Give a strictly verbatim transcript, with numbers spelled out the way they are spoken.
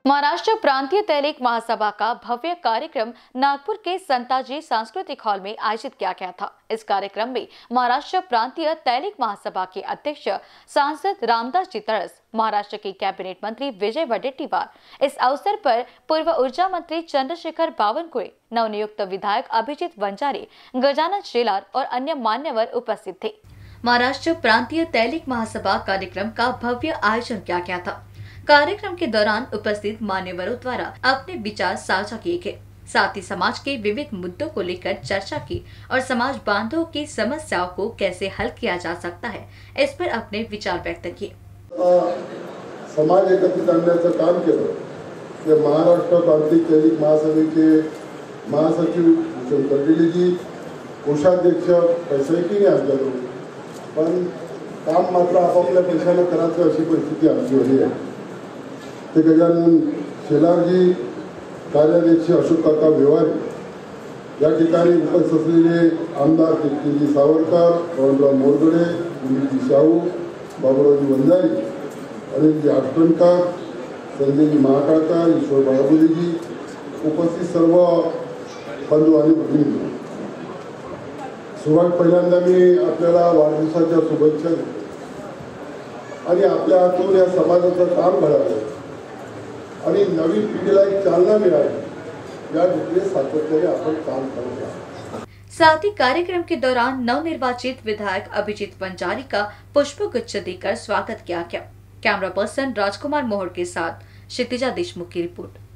महाराष्ट्र प्रांतीय तैलिक महासभा का भव्य कार्यक्रम नागपुर के संताजी सांस्कृतिक हॉल में आयोजित किया गया था। इस कार्यक्रम में महाराष्ट्र प्रांतीय तैलिक महासभा के अध्यक्ष सांसद रामदास जी तड़स, महाराष्ट्र के कैबिनेट मंत्री विजय वडेट्टीवार, इस अवसर पर पूर्व ऊर्जा मंत्री चंद्रशेखर बावनकुळे, नवनियुक्त विधायक अभिजीत वंजारी, गजानन शेलार और अन्य मान्यवर उपस्थित थे। महाराष्ट्र प्रांतीय तैलिक महासभा कार्यक्रम का भव्य आयोजन किया गया था। कार्यक्रम के दौरान उपस्थित मान्यवरों द्वारा अपने विचार साझा किए गए, साथ ही समाज के विविध मुद्दों को लेकर चर्चा की और समाज बांधवों की समस्याओं को कैसे हल किया जा सकता है, इस पर अपने विचार व्यक्त किए। समाज एकत्रित आणण्याचं काम केलं ते महाराष्ट्र प्रांतिक तैलिक महासभेचे महासचिव शंकर जी, कोषाध्यक्ष पैसेकीने आमच्याकडून, पण काम मात्र आपापल्या पैशाने करायचं अशी परिस्थिती आमची होती आहे। ते गजानन शेलारजी, कार्याध्यक्ष अशोक काका व्यवहारी, या ठिकाणी उपस्थित असलेले आमदार कीर्तिजी सावरकर, पवनराव मोरगडे, उमेशजी शाहू, बाबूरावजी वंजारी, अनिलजी आष्टणकर, संजयजी महाकाळकर, ईश्वर बाळगुदेजी, उपस्थित सर्व बंधू आणि भगिनी, सुरुवात पहिल्यांदा मी आपल्याला वाढदिवसाच्या शुभेच्छा देतो आणि आपल्या हातून या समाजाचं काम घडावं आणि नवीन पिढीला एक चालना मिळावी या दृष्टीने सातत्याने आपण काम करत। साथ ही कार्यक्रम के दौरान नवनिर्वाचित विधायक अभिजीत वंजारी का पुष्पगुच्छ देकर स्वागत किया गया। कैमरा पर्सन राजकुमार मोहर के साथ क्षितिजा देशमुख की रिपोर्ट।